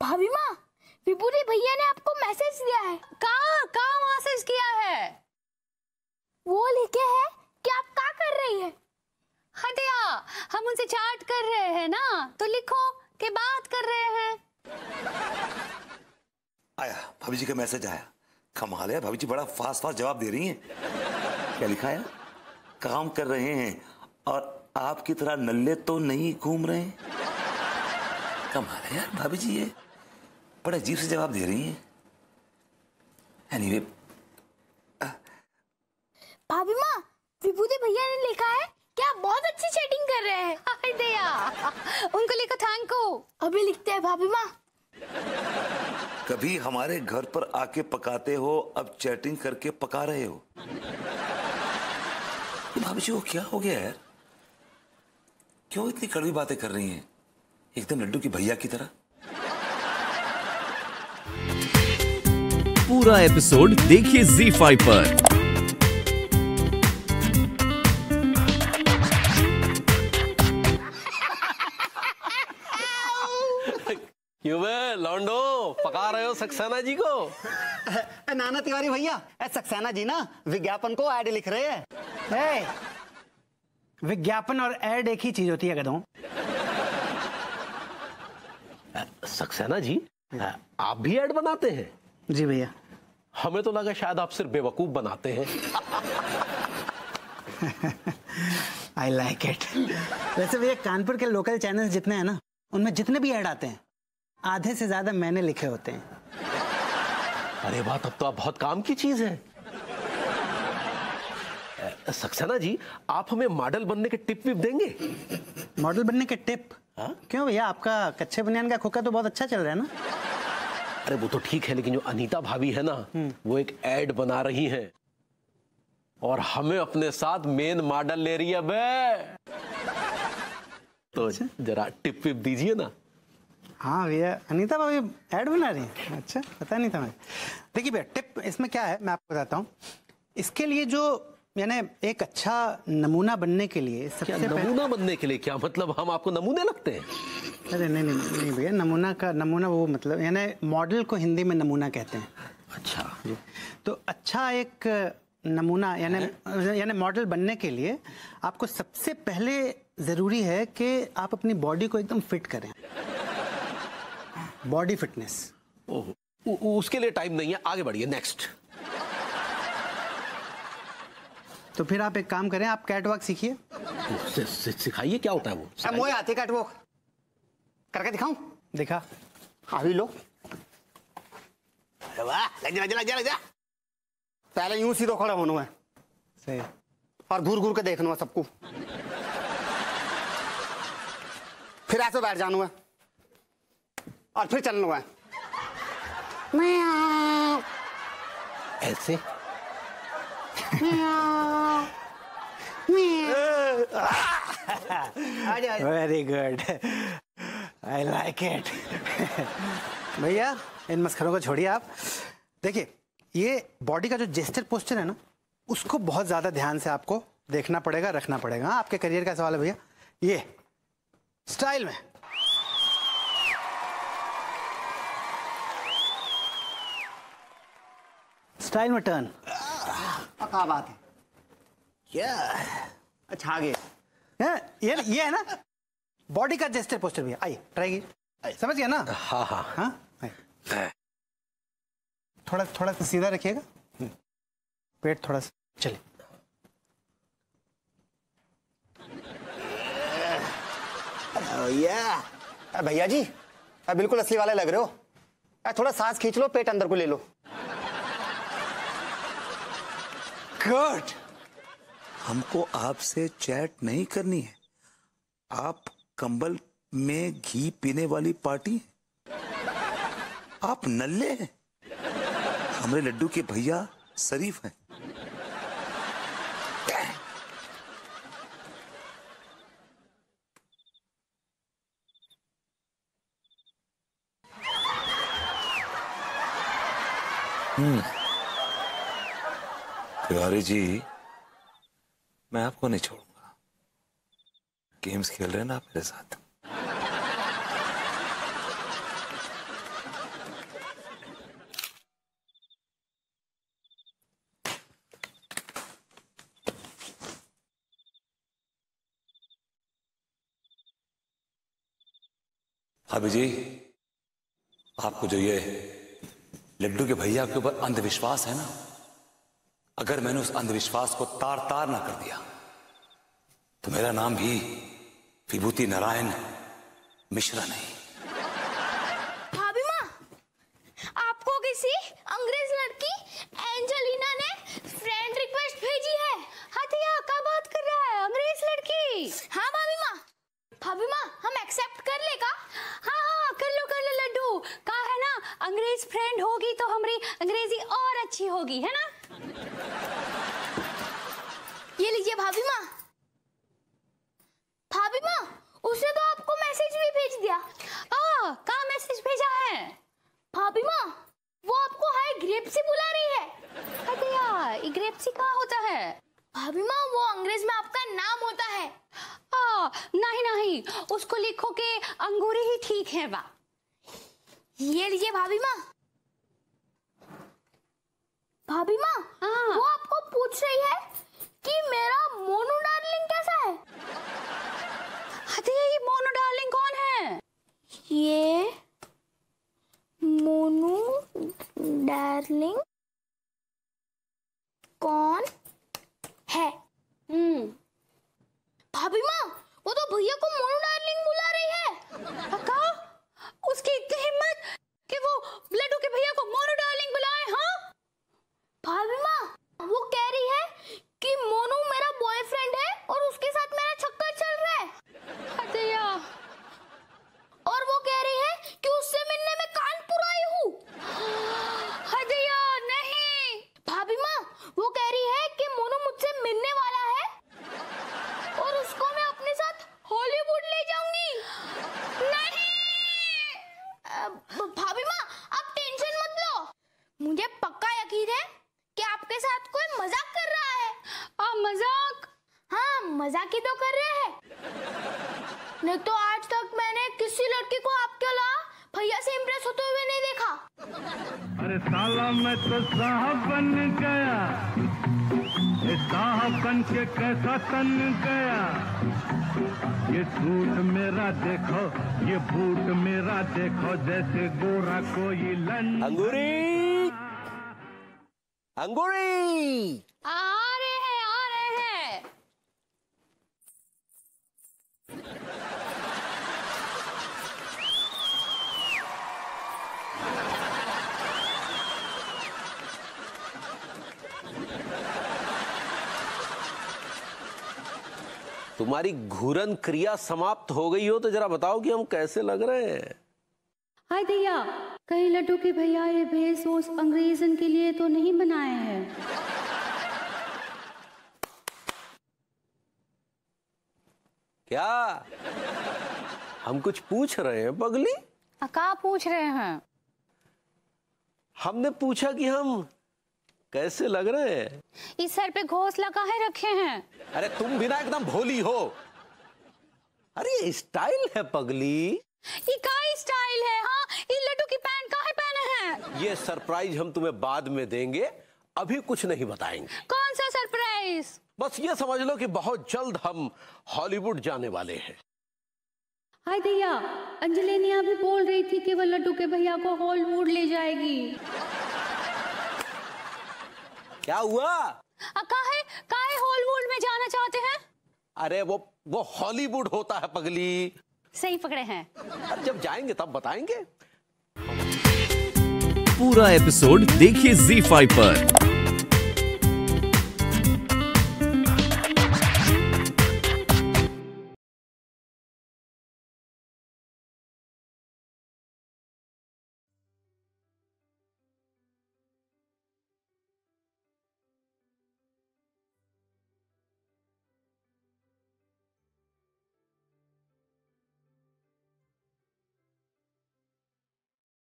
भाभी माँ, विभूति भैया ने आपको मैसेज दिया है। कहाँ मैसेज किया है? वो लिखे है कि आप क्या कर रही है। हटिया, हम उनसे चैट कर रहे हैं ना, तो लिखो कि बात कर रहे हैं। आया, भाभी जी का मैसेज आया। कमाल है, भाभी जी बड़ा फास्ट जवाब दे रही हैं। क्या लिखा है? काम कर रहे हैं और आपकी तरह नल्ले तो नहीं घूम रहे हैं। कमाल है यार, भाभी जी ये बड़ा अजीब से जवाब दे रही हैं। एनीवे, भाभी माँ, विभूति भैया ने लिखा है कि आप बहुत अच्छी चैटिंग कर रहे हैं। हटिया, उनको लिखो थैंक यू। अभी लिखते हैं भाभी माँ। कभी हमारे घर पर आके पकाते हो, अब चैटिंग करके पका रहे हो। भाभी जी को क्या हो गया यार? क्यों इतनी कड़वी बातें कर रही हैं, एकदम लड्डू की भैया की तरह। पूरा एपिसोड देखिए ZEE5 पर। क्यों बे लौंडो, पका रहे हो सक्सेना जी को? नाना तिवारी भैया, सक्सेना जी ना विज्ञापन को ऐड लिख रहे हैं। विज्ञापन और ऐड एक ही चीज होती है गधों। सक्सेना जी, आप भी ऐड बनाते हैं? जी भैया। हमें तो लगा शायद आप सिर्फ बेवकूफ बनाते हैं। I like it. वैसे भैया, कानपुर के लोकल चैनल जितने हैं ना, उनमें जितने भी ऐड आते हैं, आधे से ज्यादा मैंने लिखे होते हैं। अरे वाह, तब तो आप बहुत काम की चीज है। सक्सेना जी, आप हमें मॉडल बनने के टिप विप देंगे? मॉडल बनने के टिप? क्यों भैया, आपका कच्चे बनियान का खोखा तो बहुत अच्छा चल रहा है ना। अरे वो तो ठीक है, लेकिन जो अनीता भाभी है ना, वो एक ऐड बना रही हैं और हमें अपने साथ मेन मॉडल ले रही है बे। तो जरा टिप विप दीजिए ना। हाँ भैया, अनीता भाभी ऐड बना रही है? अच्छा, पता नहीं था मुझे। देखिए भैया, टिप इसमें क्या है मैं आपको बताता हूँ। इसके लिए जो यानी एक अच्छा नमूना बनने के लिए क्या नमूना बनने के लिए? क्या मतलब हम आपको नमूने लगते हैं? अरे नहीं नहीं नहीं भैया, नमूना वो मतलब यानी मॉडल को हिंदी में नमूना कहते हैं। अच्छा जी, तो अच्छा एक नमूना यानी मॉडल बनने के लिए आपको सबसे पहले जरूरी है कि आप अपनी बॉडी को एकदम फिट करें। Body fitness. उसके लिए टाइम नहीं है, आगे बढ़िए। नेक्स्ट। तो फिर आप एक काम करें, आप कैटवॉक सीखिए। सिखाइए, क्या होता है वो? मोए आती कैटवॉक करके दिखाऊं? दिखा। अभी लो। वाह, लग जा। पहले यूं सीधो खड़ा होना है। सही। और घूर घूर के देखना है सबको। फिर ऐसे बैठ जाना है और फिर चलना है। ऐसे? Very good, I like it. भैया, इन मस्खरों को छोड़िए आप। देखिए, ये बॉडी का जो जेस्चर पोस्चर है ना, उसको बहुत ज्यादा ध्यान से आपको देखना पड़ेगा, रखना पड़ेगा। आपके करियर का सवाल है भैया। ये स्टाइल में टर्न। क्या बात है? क्या? अच्छा, आगे ये है ना बॉडी का जेस्चर पोस्चर भैया। आइए, ट्राई कीजिए। समझ गया ना? हाँ हाँ हाँ। थोड़ा सा सीधा रखिएगा, पेट थोड़ा सा चले। भैया जी, बिल्कुल असली वाले लग रहे हो। थोड़ा सांस खींच लो, पेट अंदर को ले लो। गुड। हमको आपसे चैट नहीं करनी है। आप कंबल में घी पीने वाली पार्टी हैं। आप नल्ले हैं। हमारे लड्डू के भैया शरीफ हैं। तिवारी जी, मैं आपको नहीं छोड़ूंगा। गेम्स खेल रहे हैं ना आप मेरे साथ। भाभी जी, आपको जो ये लड्डू के भैया के ऊपर अंधविश्वास है ना, अगर मैंने उस अंधविश्वास को तार तार ना कर दिया तो मेरा नाम भी विभूति नारायण मिश्रा नहीं। भाभी माँ, आपको किसी अंग्रेज लड़की एंजेलिना ने फ्रेंड रिक्वेस्ट भेजी है। हथिया क्या बात कर रहा है, अंग्रेज लड़की? हाँ भाभी माँ, हम एक्सेप्ट कर लेगा? हाँ कर लो लड्डू, का है ना, अंग्रेज फ्रेंड होगी तो हमारी अंग्रेजी और अच्छी होगी, है ना? ये लीजिए भाभी माँ। उसने तो आपको मैसेज भी भेज दिया। का मैसेज भेजा है? भाभी माँ, वो आपको हाय ग्रेप्सी बुला रही है। हथिया ग्रेप्सी क्या होता है? भाभी माँ, वो अंग्रेज में आपका नाम होता है। नहीं, उसको लिखो के अंगूरी ही ठीक है बा। ये लीजिए भाभी माँ। वो आपको पूछ रही है कि मेरा मोनू डार्लिंग कैसा है। ये मोनू डार्लिंग कौन है? ये मोनू डार्लिंग कौन है? भाभी माँ, वो तो भैया को मोनू डार्लिंग बुला रही है। का? उसकी इतनी हिम्मत कि वो लड्डू के भैया को मोनू डार्लिंग बुलाए? हाँ भाभी माँ, वो कह रही है कि मोनू मेरा बॉयफ्रेंड है और उसके साथ मेरा चक्कर चल रहा है। हथिया, और वो कह रही है कि उससे मिलने में कानपुर आई हूँ। हथिया नहीं। भाभी माँ, वो कह रही है कि मोनू मुझसे मिलने वाला है और उसको मैं अपने साथ हॉलीवुड ले जाऊंगी। नहीं। भाभी माँ, आप टेंशन मत लो, मुझे पक्का यकीन है कि आपके साथ कोई मजाक कर रहा है। मजाक? हाँ, मजाक ही तो कर रहे हैं। नहीं तो आज तक मैंने किसी लड़की को आपके अलावा भैया से इम्प्रेस होते हुए नहीं देखा। अरे साला मैं तो साहब बन गया, साहब बन के कैसा तन गया। ये सूट मेरा देखो, ये बूट मेरा देखो, जैसे गोरा कोई लन। अंगूरी आ रहे हैं। तुम्हारी घूरन क्रिया समाप्त हो गई हो तो जरा बताओ कि हम कैसे लग रहे हैं। हाय भैया, कहीं लड्डू के भैया ये भेष अंग्रेजन के लिए तो नहीं बनाए हैं? क्या हम कुछ पूछ रहे हैं पगली? क्या पूछ रहे हैं? हमने पूछा कि हम कैसे लग रहे हैं। इस सर पे घोंसला काहे रखे हैं? अरे तुम भी ना एकदम भोली हो। अरे स्टाइल है पगली। ये का स्टाइल है? हाँ, ये लड्डू की पैंट काहे पहने हैं? ये सरप्राइज हम तुम्हें बाद में देंगे, अभी कुछ नहीं बताएंगे। कौन सा सरप्राइज? बस ये समझ लो कि बहुत जल्द हम हॉलीवुड जाने वाले हैं। हाय भैया, अंजलिनिया भी बोल रही थी कि वो लड्डू के भैया को हॉलीवुड ले जाएगी। क्या हुआ? काहे हॉलीवुड में जाना चाहते हैं? अरे वो हॉलीवुड होता है पगली। सही पकड़े हैं। जब जाएंगे तब बताएंगे। पूरा एपिसोड देखिए ZEE5 पर।